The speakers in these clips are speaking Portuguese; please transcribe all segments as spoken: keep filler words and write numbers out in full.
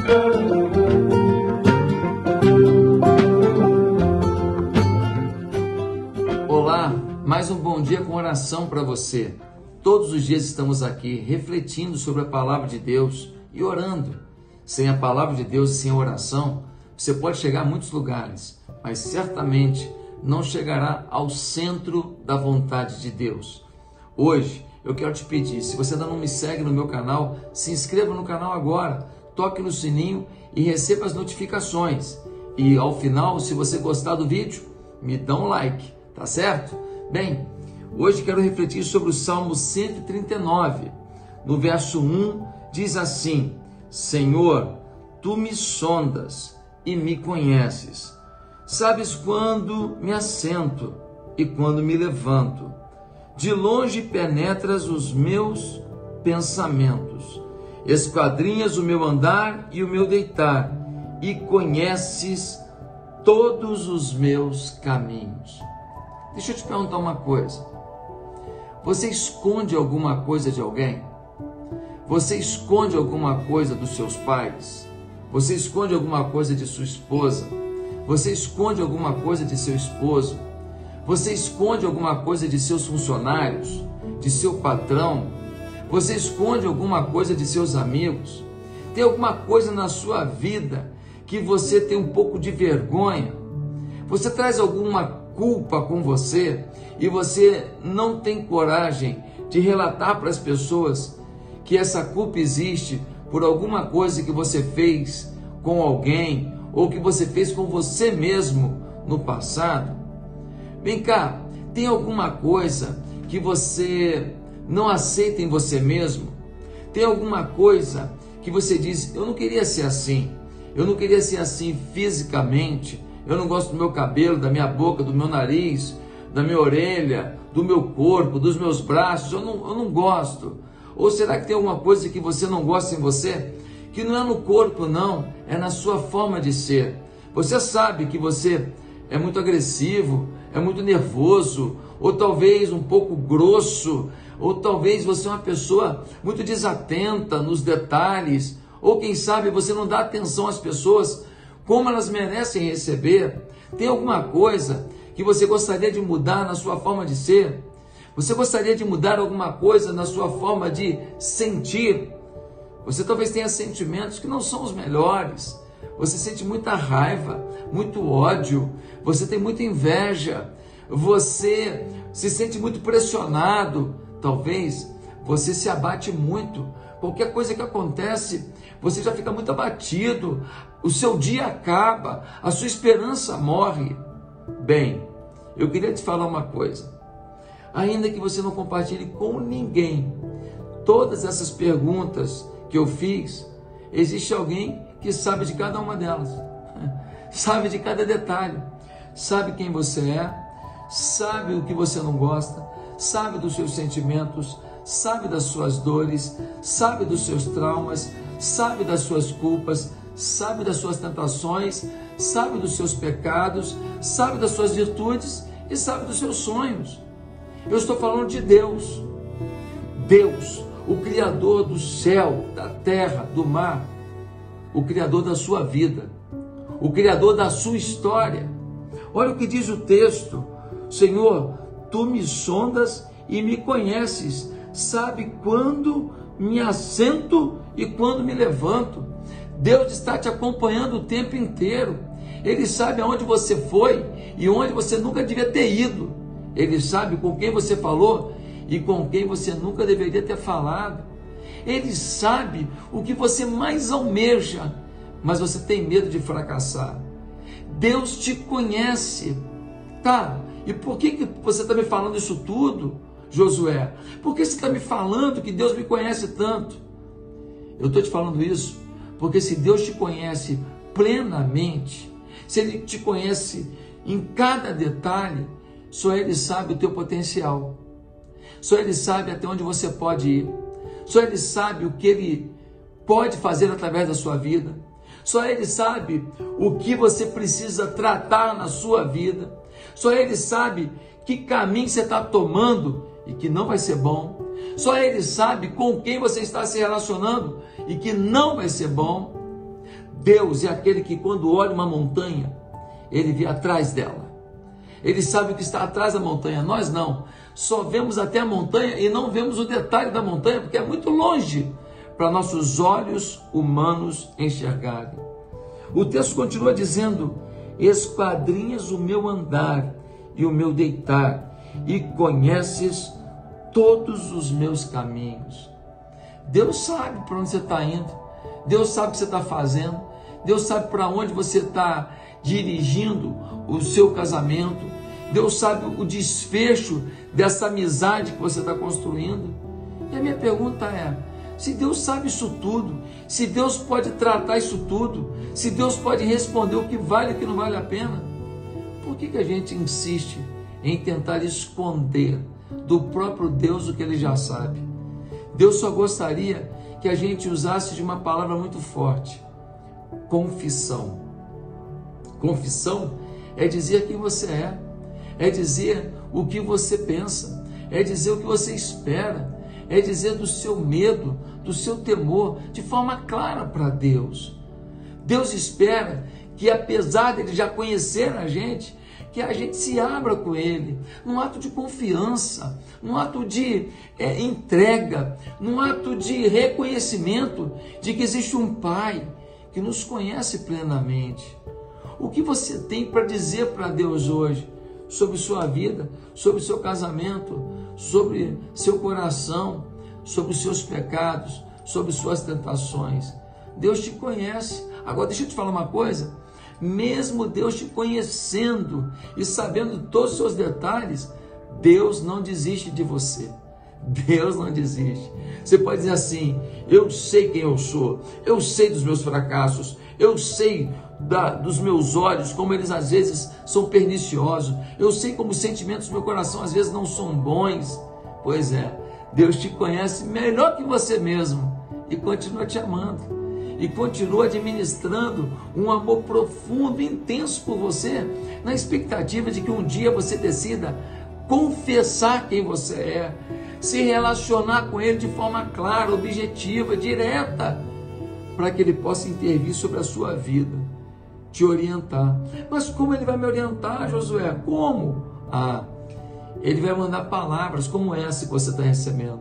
Olá, mais um bom dia com oração para você. Todos os dias estamos aqui refletindo sobre a palavra de Deus e orando. Sem a palavra de Deus e sem a oração, você pode chegar a muitos lugares, mas certamente não chegará ao centro da vontade de Deus. Hoje eu quero te pedir, se você ainda não me segue no meu canal, se inscreva no canal agora, toque no sininho e receba as notificações. E ao final, se você gostar do vídeo, me dá um like, tá certo? Bem, hoje quero refletir sobre o Salmo cento e trinta e nove. No verso um diz assim: Senhor, Tu me sondas e me conheces. Sabes quando me assento e quando me levanto. De longe penetras os meus pensamentos. Esquadrinhas o meu andar e o meu deitar, e conheces todos os meus caminhos. Deixa eu te perguntar uma coisa. Você esconde alguma coisa de alguém? Você esconde alguma coisa dos seus pais? Você esconde alguma coisa de sua esposa? Você esconde alguma coisa de seu esposo? Você esconde alguma coisa de seus funcionários? De seu patrão? Você esconde alguma coisa de seus amigos? Tem alguma coisa na sua vida que você tem um pouco de vergonha? Você traz alguma culpa com você e você não tem coragem de relatar para as pessoas que essa culpa existe por alguma coisa que você fez com alguém ou que você fez com você mesmo no passado? Vem cá, tem alguma coisa que você não aceita em você mesmo? Tem alguma coisa que você diz, eu não queria ser assim, eu não queria ser assim fisicamente, eu não gosto do meu cabelo, da minha boca, do meu nariz, da minha orelha, do meu corpo, dos meus braços, eu não, eu não gosto. Ou será que tem alguma coisa que você não gosta em você? Que não é no corpo não, é na sua forma de ser. Você sabe que você é muito agressivo, é muito nervoso, ou talvez um pouco grosso, ou talvez você é uma pessoa muito desatenta nos detalhes, ou quem sabe você não dá atenção às pessoas como elas merecem receber. Tem alguma coisa que você gostaria de mudar na sua forma de ser? Você gostaria de mudar alguma coisa na sua forma de sentir? Você talvez tenha sentimentos que não são os melhores. Você sente muita raiva, muito ódio, você tem muita inveja, você se sente muito pressionado, talvez você se abate muito. Qualquer coisa que acontece, você já fica muito abatido, o seu dia acaba, a sua esperança morre. Bem, eu queria te falar uma coisa. Ainda que você não compartilhe com ninguém todas essas perguntas que eu fiz, existe alguém que sabe de cada uma delas, sabe de cada detalhe, sabe quem você é, sabe o que você não gosta, sabe dos seus sentimentos, sabe das suas dores, sabe dos seus traumas, sabe das suas culpas, sabe das suas tentações, sabe dos seus pecados, sabe das suas virtudes e sabe dos seus sonhos. Eu estou falando de Deus. Deus, o Criador do céu, da terra, do mar, o Criador da sua vida, o Criador da sua história. Olha o que diz o texto: Senhor, Tu me sondas e me conheces, sabe quando me assento e quando me levanto. Deus está te acompanhando o tempo inteiro. Ele sabe aonde você foi e onde você nunca devia ter ido. Ele sabe com quem você falou e com quem você nunca deveria ter falado. Ele sabe o que você mais almeja, mas você tem medo de fracassar. Deus te conhece. Tá, e por que, que você está me falando isso tudo, Josué? Por que você está me falando que Deus me conhece tanto? Eu estou te falando isso porque se Deus te conhece plenamente, se Ele te conhece em cada detalhe, só Ele sabe o teu potencial. Só Ele sabe até onde você pode ir. Só Ele sabe o que Ele pode fazer através da sua vida. Só Ele sabe o que você precisa tratar na sua vida. Só Ele sabe que caminho você está tomando e que não vai ser bom. Só Ele sabe com quem você está se relacionando e que não vai ser bom. Deus é aquele que, quando olha uma montanha, ele vê atrás dela. Ele sabe o que está atrás da montanha. Nós não. Só vemos até a montanha e não vemos o detalhe da montanha, porque é muito longe para nossos olhos humanos enxergarem. O texto continua dizendo: esquadrinhas o meu andar e o meu deitar, e conheces todos os meus caminhos. Deus sabe para onde você está indo, Deus sabe o que você está fazendo, Deus sabe para onde você está dirigindo o seu casamento, Deus sabe o desfecho dessa amizade que você está construindo. E a minha pergunta é: se Deus sabe isso tudo, se Deus pode tratar isso tudo, se Deus pode responder o que vale e o que não vale a pena, por que que a gente insiste em tentar esconder do próprio Deus o que Ele já sabe? Deus só gostaria que a gente usasse de uma palavra muito forte: confissão. Confissão é dizer quem você é, é dizer o que você pensa, é dizer o que você espera, é dizer do seu medo, do seu temor, de forma clara para Deus. Deus espera que, apesar de Ele já conhecer a gente, que a gente se abra com Ele, num ato de confiança, num ato de é, entrega, num ato de reconhecimento de que existe um Pai que nos conhece plenamente. O que você tem para dizer para Deus hoje sobre sua vida, sobre seu casamento, sobre seu coração, sobre os seus pecados, sobre suas tentações? Deus te conhece. Agora deixa eu te falar uma coisa: mesmo Deus te conhecendo e sabendo todos os seus detalhes, Deus não desiste de você. Deus não desiste. Você pode dizer assim: eu sei quem eu sou, eu sei dos meus fracassos, eu sei da, dos meus olhos, como eles às vezes são perniciosos, eu sei como os sentimentos do meu coração às vezes não são bons. Pois é, Deus te conhece melhor que você mesmo e continua te amando, e continua administrando um amor profundo e intenso por você, na expectativa de que um dia você decida confessar quem você é, se relacionar com Ele de forma clara, objetiva, direta, para que Ele possa intervir sobre a sua vida, te orientar. Mas como Ele vai me orientar, Josué? Como? Ah, Ele vai mandar palavras como essa que você está recebendo,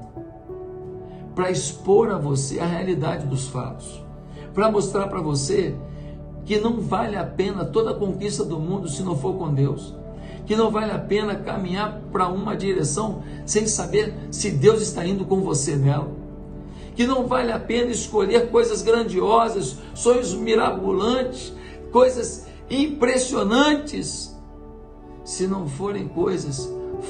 para expor a você a realidade dos fatos, para mostrar para você que não vale a pena toda a conquista do mundo se não for com Deus, que não vale a pena caminhar para uma direção sem saber se Deus está indo com você nela, que não vale a pena escolher coisas grandiosas, sonhos mirabolantes, coisas impressionantes, se não forem coisas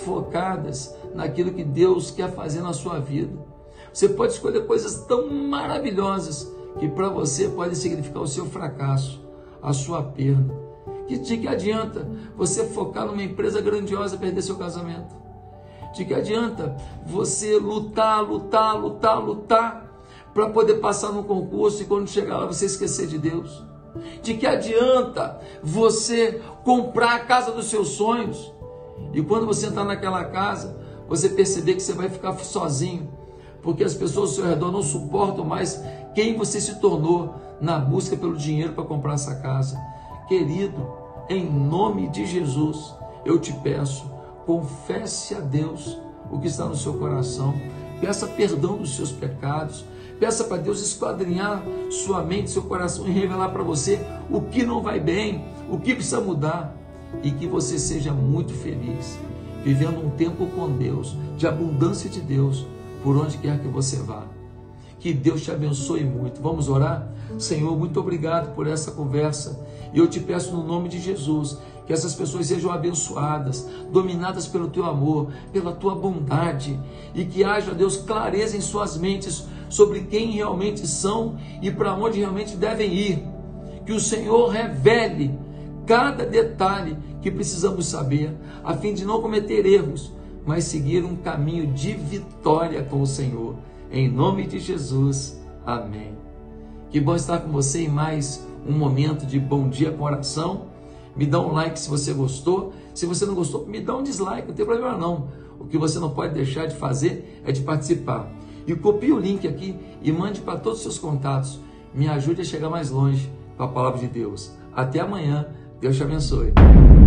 focadas naquilo que Deus quer fazer na sua vida. Você pode escolher coisas tão maravilhosas que para você pode significar o seu fracasso, a sua perda. Que de que adianta você focar numa empresa grandiosa e perder seu casamento? De que adianta você lutar, lutar, lutar, lutar para poder passar no concurso e quando chegar lá você esquecer de Deus? De que adianta você comprar a casa dos seus sonhos e quando você entrar naquela casa você perceber que você vai ficar sozinho, porque as pessoas ao seu redor não suportam mais quem você se tornou na busca pelo dinheiro para comprar essa casa? Querido, em nome de Jesus, eu te peço, confesse a Deus o que está no seu coração, peça perdão dos seus pecados, peça para Deus esquadrinhar sua mente, seu coração e revelar para você o que não vai bem, o que precisa mudar, e que você seja muito feliz, vivendo um tempo com Deus, de abundância de Deus, por onde quer que você vá. Que Deus te abençoe muito. Vamos orar? Senhor, muito obrigado por essa conversa. E eu te peço no nome de Jesus, que essas pessoas sejam abençoadas, dominadas pelo teu amor, pela tua bondade, e que haja, Deus, clareza em suas mentes sobre quem realmente são e para onde realmente devem ir. Que o Senhor revele cada detalhe que precisamos saber, a fim de não cometer erros, mas seguir um caminho de vitória com o Senhor. Em nome de Jesus, amém. Que bom estar com você em mais um momento de Bom Dia com Oração. Me dá um like se você gostou. Se você não gostou, me dá um dislike, não tem problema não. O que você não pode deixar de fazer é de participar. E copie o link aqui e mande para todos os seus contatos. Me ajude a chegar mais longe. com a palavra de Deus. Até amanhã. Deus te abençoe.